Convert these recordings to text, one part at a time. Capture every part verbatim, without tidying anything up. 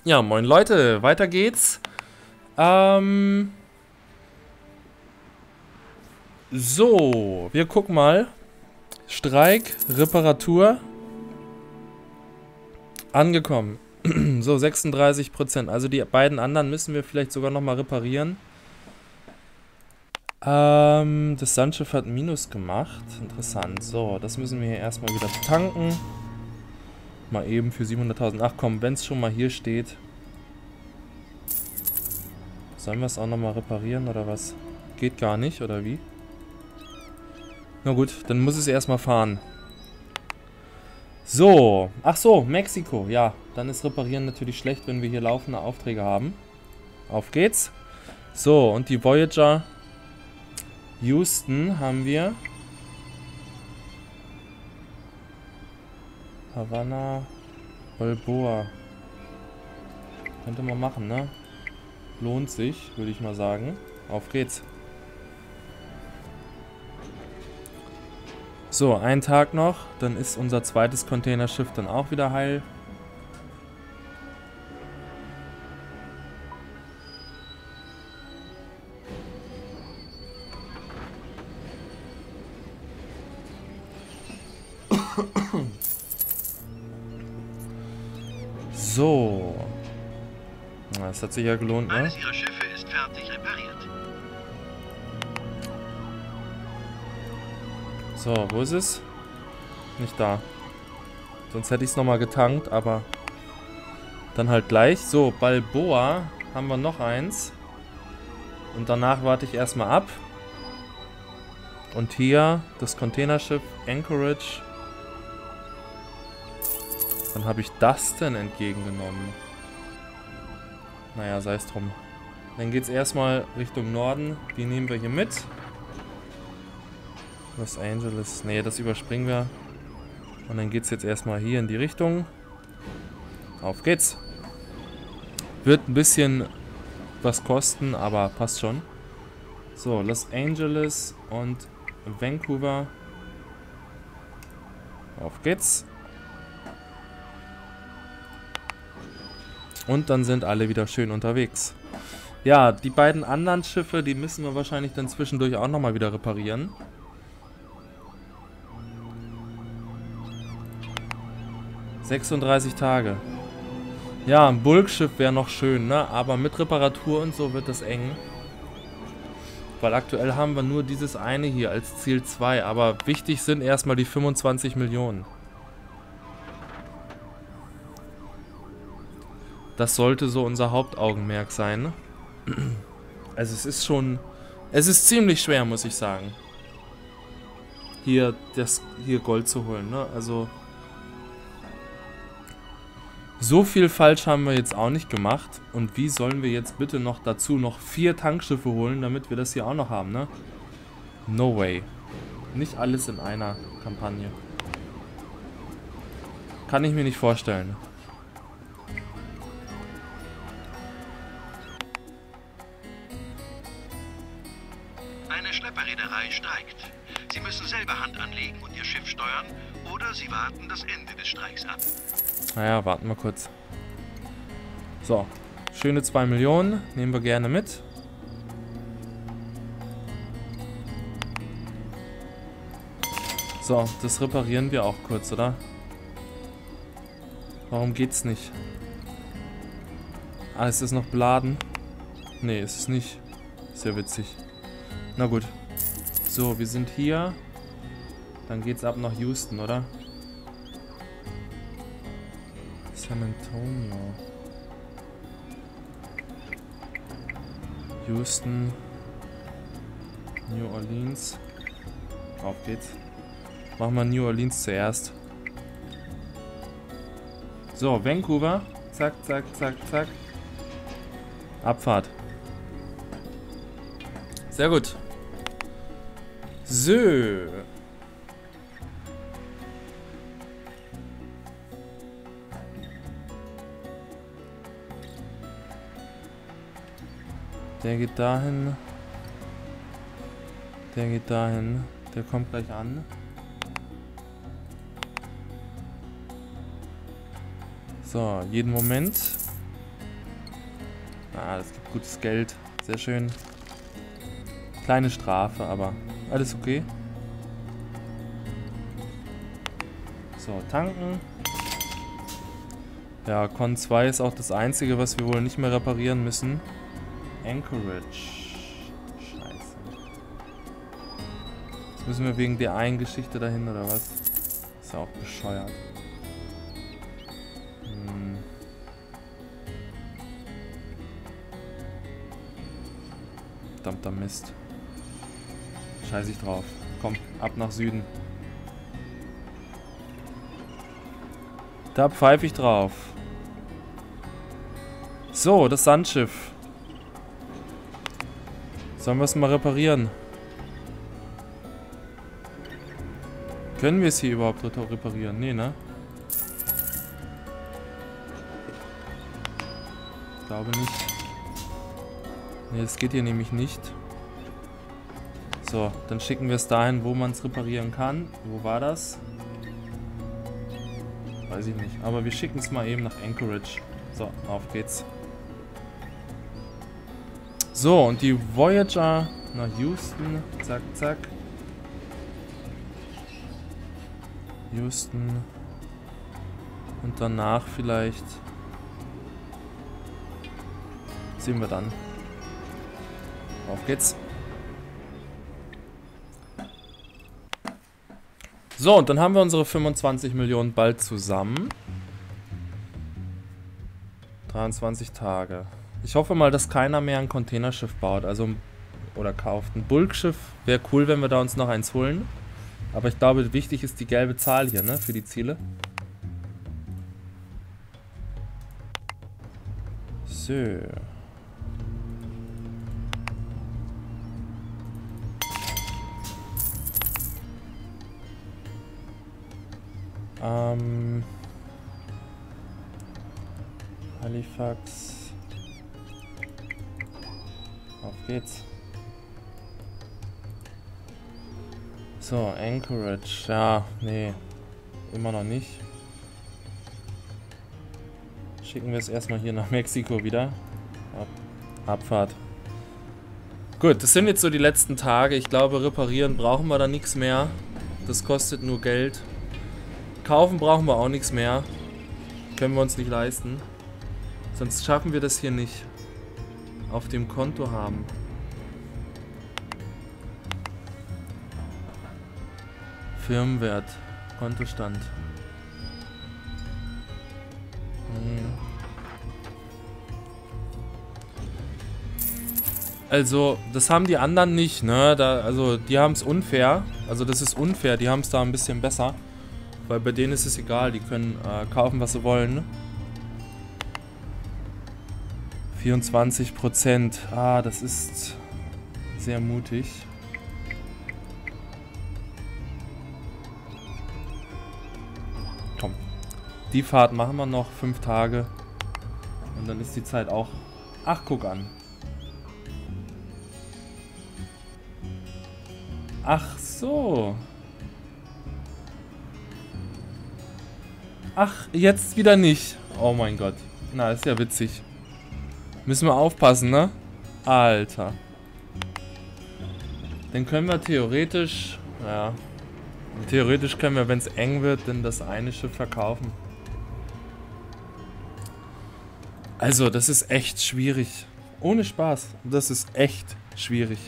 Ja, moin Leute, weiter geht's. Ähm, so, wir gucken mal. Streik, Reparatur. Angekommen. So, sechsunddreißig Prozent. Also die beiden anderen müssen wir vielleicht sogar nochmal reparieren. Ähm, das Sandschiff hat Minus gemacht. Interessant. So, das müssen wir hier erstmal wieder tanken. Mal eben für siebenhunderttausend. Ach komm, wenn es schon mal hier steht. Sollen wir es auch nochmal reparieren oder was? Geht gar nicht, oder wie? Na gut, dann muss es erstmal fahren. So, ach so, Mexiko, ja. Dann ist Reparieren natürlich schlecht, wenn wir hier laufende Aufträge haben. Auf geht's. So, und die Voyager Houston haben wir. Havanna, Balboa. Könnte man machen, ne? Lohnt sich, würde ich mal sagen. Auf geht's. So, ein Tag noch, dann ist unser zweites Containerschiff dann auch wieder heil. So. Das hat sich ja gelohnt, ne? Eines Ihrer Schiffe ist fertig repariert. So, wo ist es? Nicht da. Sonst hätte ich es nochmal getankt, aber dann halt gleich. So, Balboa haben wir noch eins. Und danach warte ich erstmal ab. Und hier das Containerschiff Anchorage. Wann habe ich das denn entgegengenommen? Naja, sei es drum. Dann geht es erstmal Richtung Norden. Die nehmen wir hier mit. Los Angeles. Nee, das überspringen wir. Und dann geht es jetzt erstmal hier in die Richtung. Auf geht's. Wird ein bisschen was kosten, aber passt schon. So, Los Angeles und Vancouver. Auf geht's. Und dann sind alle wieder schön unterwegs. Ja, die beiden anderen Schiffe, die müssen wir wahrscheinlich dann zwischendurch auch nochmal wieder reparieren. sechsunddreißig Tage. Ja, ein Bulkschiff wäre noch schön, ne? Aber mit Reparatur und so wird das eng. Weil aktuell haben wir nur dieses eine hier als Ziel zwei. Aber wichtig sind erstmal die fünfundzwanzig Millionen. Das sollte so unser Hauptaugenmerk sein. Also es ist schon... Es ist ziemlich schwer, muss ich sagen. Hier, das, hier Gold zu holen, ne? Also... So viel falsch haben wir jetzt auch nicht gemacht. Und wie sollen wir jetzt bitte noch dazu noch vier Tankschiffe holen, damit wir das hier auch noch haben, ne? No way. Nicht alles in einer Kampagne. Kann ich mir nicht vorstellen. Eine Schlepperreederei streikt. Sie müssen selber Hand anlegen und ihr Schiff steuern, oder sie warten das Ende des Streiks ab. Naja, warten wir kurz. So, schöne zwei Millionen. Nehmen wir gerne mit. So, das reparieren wir auch kurz, oder? Warum geht's nicht? Ah, ist es noch beladen? Nee, ist es nicht. Ist ja witzig. Na gut. So, wir sind hier. Dann geht's ab nach Houston, oder? San Antonio. Houston. New Orleans. Auf geht's. Machen wir New Orleans zuerst. So, Vancouver. Zack, zack, zack, zack. Abfahrt. Sehr gut. So. Der geht dahin. Der geht dahin. Der kommt gleich an. So, jeden Moment. Ah, das gibt gutes Geld. Sehr schön. Kleine Strafe, aber alles okay. So, tanken. Ja, Con zwei ist auch das einzige, was wir wohl nicht mehr reparieren müssen. Anchorage. Scheiße. Jetzt müssen wir wegen der einen Geschichte dahin, oder was? Ist ja auch bescheuert. Hm. Verdammter Mist. Scheiß ich drauf. Komm, ab nach Süden. Da pfeife ich drauf. So, das Sandschiff. Sollen wir es mal reparieren? Können wir es hier überhaupt reparieren? Nee, ne? Ich glaube nicht. Nee, das geht hier nämlich nicht. So, dann schicken wir es dahin, wo man es reparieren kann. Wo war das? Weiß ich nicht. Aber wir schicken es mal eben nach Anchorage. So, auf geht's. So, und die Voyager nach Houston. Zack, zack. Houston. Und danach vielleicht. Sehen wir dann. Auf geht's. So, und dann haben wir unsere fünfundzwanzig Millionen bald zusammen. dreiundzwanzig Tage. Ich hoffe mal, dass keiner mehr ein Containerschiff baut, also oder kauft. Ein Bulkschiff wäre cool, wenn wir da uns noch eins holen. Aber ich glaube, wichtig ist die gelbe Zahl hier, ne, für die Ziele. So. Ähm, Halifax. Auf geht's. So, Anchorage. Ja, nee. Immer noch nicht. Schicken wir es erstmal hier nach Mexiko wieder. Ab Abfahrt. Gut, das sind jetzt so die letzten Tage. Ich glaube, reparieren brauchen wir da nichts mehr. Das kostet nur Geld. Kaufen brauchen wir auch nichts mehr. Können wir uns nicht leisten. Sonst schaffen wir das hier nicht. Auf dem Konto haben. Firmenwert. Kontostand. Hm. Also, das haben die anderen nicht, ne? Da, also, die haben es unfair. Also, das ist unfair. Die haben es da ein bisschen besser. Weil bei denen ist es egal. Die können äh, kaufen, was sie wollen. Ne? vierundzwanzig Prozent. Ah, das ist sehr mutig. Komm. Die Fahrt machen wir noch. Fünf Tage. Und dann ist die Zeit auch... Ach, guck an. Ach so. Ach, jetzt wieder nicht. Oh mein Gott. Na, ist ja witzig. Müssen wir aufpassen, ne? Alter. Dann können wir theoretisch... Ja. Theoretisch können wir, wenn es eng wird, dann das eine Schiff verkaufen. Also, das ist echt schwierig. Ohne Spaß. Das ist echt schwierig.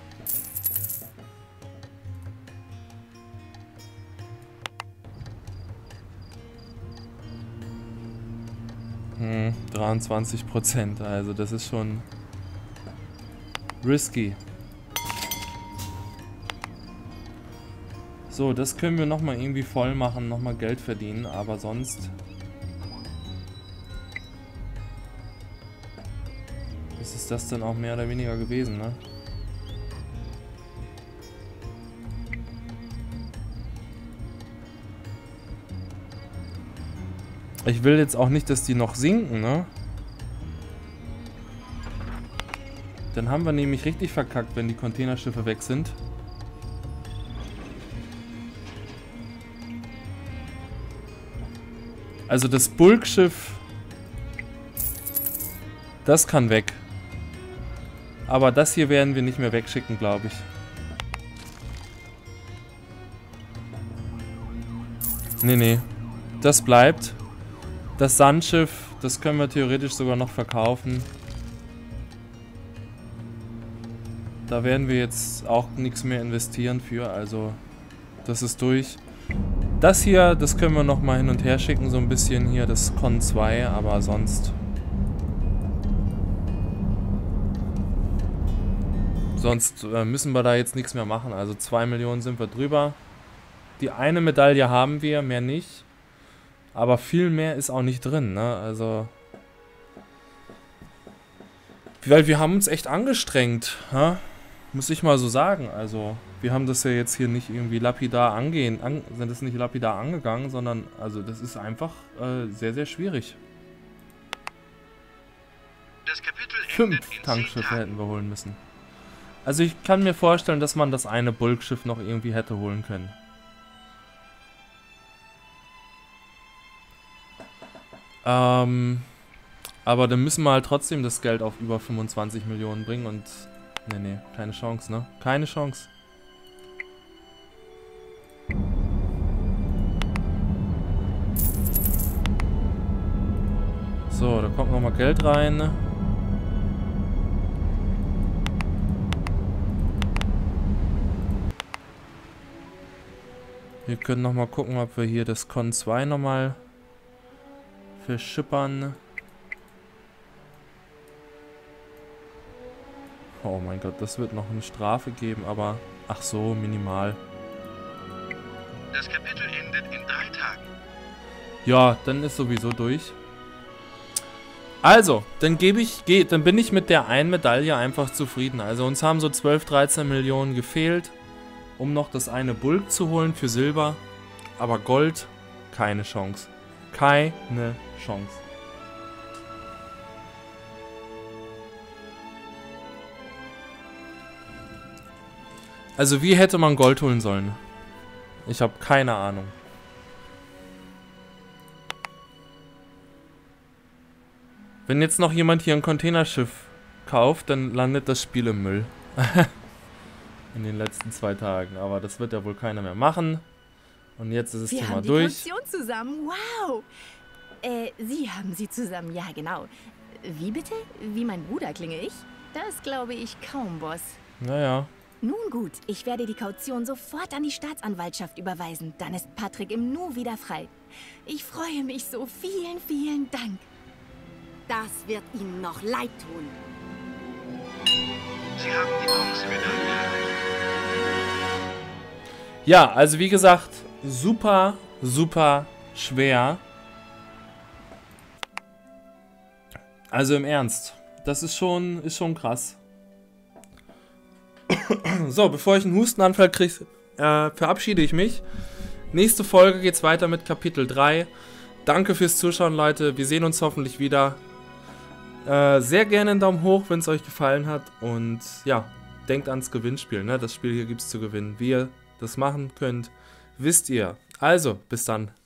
Hm, dreiundzwanzig Prozent, also das ist schon risky. So, das können wir nochmal irgendwie voll machen, nochmal Geld verdienen, aber sonst ist es das dann auch mehr oder weniger gewesen, ne? Ich will jetzt auch nicht, dass die noch sinken, ne? Dann haben wir nämlich richtig verkackt, wenn die Containerschiffe weg sind. Also das Bulkschiff Das kann weg. Aber das hier werden wir nicht mehr wegschicken, glaube ich. Nee, nee. Das bleibt. Das Sandschiff, das können wir theoretisch sogar noch verkaufen. Da werden wir jetzt auch nichts mehr investieren für, also das ist durch. Das hier, das können wir nochmal hin und her schicken, so ein bisschen hier, das Con zwei, aber sonst... Sonst äh, müssen wir da jetzt nichts mehr machen, also zwei Millionen sind wir drüber. Die eine Medaille haben wir, mehr nicht. Aber viel mehr ist auch nicht drin, ne? Also... Weil wir haben uns echt angestrengt, ha? Muss ich mal so sagen. Also, wir haben das ja jetzt hier nicht irgendwie lapidar angehen, an, sind das nicht lapidar angegangen, sondern, also das ist einfach äh, sehr, sehr schwierig. Das Kapitel Fünf Tankschiffe hätten wir holen müssen. Also ich kann mir vorstellen, dass man das eine Bulkschiff noch irgendwie hätte holen können. Ähm, aber dann müssen wir halt trotzdem das Geld auf über fünfundzwanzig Millionen bringen und... Nee, nee, keine Chance, ne? Keine Chance. So, da kommt nochmal Geld rein. Wir können nochmal gucken, ob wir hier das Con zwei nochmal verschippern. Oh mein Gott, das wird noch eine Strafe geben, aber... Ach so, minimal. Das Kapitel endet in drei Tagen. Ja, dann ist sowieso durch. Also, dann gebe ich... Geh, dann bin ich mit der einen Medaille einfach zufrieden. Also uns haben so zwölf, dreizehn Millionen gefehlt, um noch das eine Bulk zu holen für Silber. Aber Gold, keine Chance. Keine Chance. Also wie hätte man Gold holen sollen? Ich habe keine Ahnung. Wenn jetzt noch jemand hier ein Containerschiff kauft, dann landet das Spiel im Müll. In den letzten zwei Tagen. Aber das wird ja wohl keiner mehr machen. Und jetzt ist das Wir Thema haben die durch. Kaution zusammen. Wow. Äh, Sie haben sie zusammen. Ja, genau. Wie bitte? Wie mein Bruder klinge ich? Das glaube ich kaum, Boss. Naja. Nun gut, ich werde die Kaution sofort an die Staatsanwaltschaft überweisen. Dann ist Patrick im Nu wieder frei. Ich freue mich so. Vielen, vielen Dank. Das wird Ihnen noch leid tun. Sie haben die Bronzemedaille erreicht. Ja, also wie gesagt, super, super schwer. Also im Ernst, das ist schon, ist schon krass. So, bevor ich einen Hustenanfall kriege, äh, verabschiede ich mich. Nächste Folge geht's weiter mit Kapitel drei. Danke fürs Zuschauen, Leute. Wir sehen uns hoffentlich wieder. Äh, sehr gerne einen Daumen hoch, wenn es euch gefallen hat. Und ja, denkt ans Gewinnspiel. Ne? Das Spiel hier gibt es zu gewinnen. Wie ihr das machen könnt, wisst ihr. Also, bis dann.